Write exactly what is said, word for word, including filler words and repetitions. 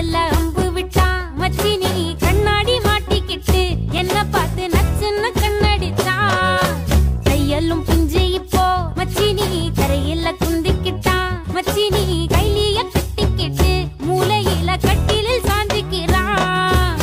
காதுல அம்பு விட்டான் மச்சினி கண்ணாடி மாட்டிக்கிட்டு என்ன பார்த்து நச்சுன்னு கண்ணடிச்சான் கையெல்லும் பிஞ்சு இப்போ மச்சினி கரையில குந்திக்கிட்டான் மச்சினி